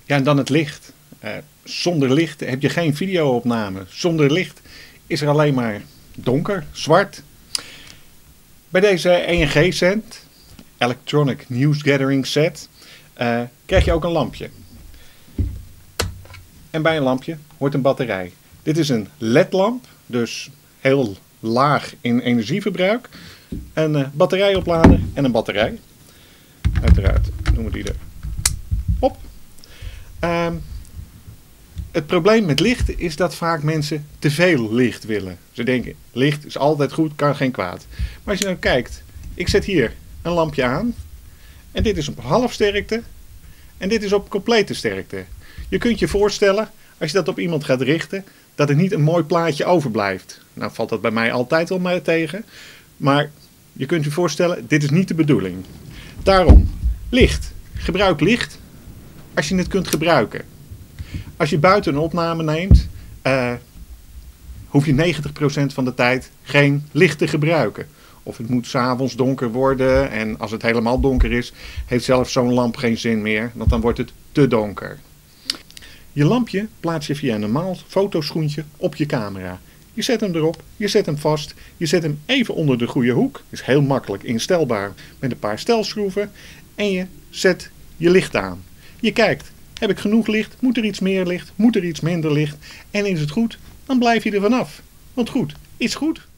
Ja, en dan het licht. Zonder licht heb je geen videoopname. Zonder licht is er alleen maar donker, zwart. Bij deze ENG set, Electronic News Gathering set, krijg je ook een lampje. En bij een lampje hoort een batterij. Dit is een LED-lamp, dus heel laag in energieverbruik. Een batterijoplader en een batterij. Uiteraard doen we die erop. Het probleem met licht is dat vaak mensen te veel licht willen. Ze denken, licht is altijd goed, kan geen kwaad. Maar als je nou kijkt, ik zet hier een lampje aan. En dit is op half sterkte. En dit is op complete sterkte. Je kunt je voorstellen, als je dat op iemand gaat richten, dat er niet een mooi plaatje overblijft. Nou valt dat bij mij altijd al maar tegen. Maar je kunt je voorstellen, dit is niet de bedoeling. Daarom, licht. Gebruik licht als je het kunt gebruiken. Als je buiten een opname neemt, hoef je 90% van de tijd geen licht te gebruiken. Of het moet 's avonds donker worden en als het helemaal donker is, heeft zelfs zo'n lamp geen zin meer, want dan wordt het te donker. Je lampje plaats je via een normaal fotoschoentje op je camera. Je zet hem erop, je zet hem vast, je zet hem even onder de goede hoek. Is heel makkelijk instelbaar met een paar stelschroeven. En je zet je licht aan. Je kijkt, heb ik genoeg licht? Moet er iets meer licht? Moet er iets minder licht? En is het goed? Dan blijf je er vanaf. Want goed is goed.